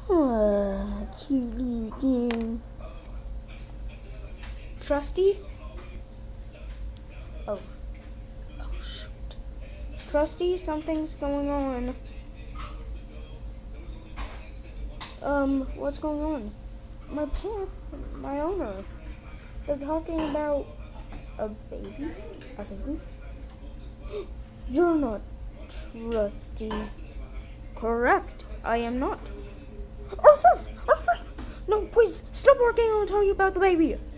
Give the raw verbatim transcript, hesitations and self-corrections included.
Ah, cute little thing. Trusty? Oh. Oh, shoot. Trusty, something's going on. Um, what's going on? My parent, my owner, they're talking about a baby? A baby? You're not Trusty. Correct, I am not. No, please, stop working, I'll tell you about the baby.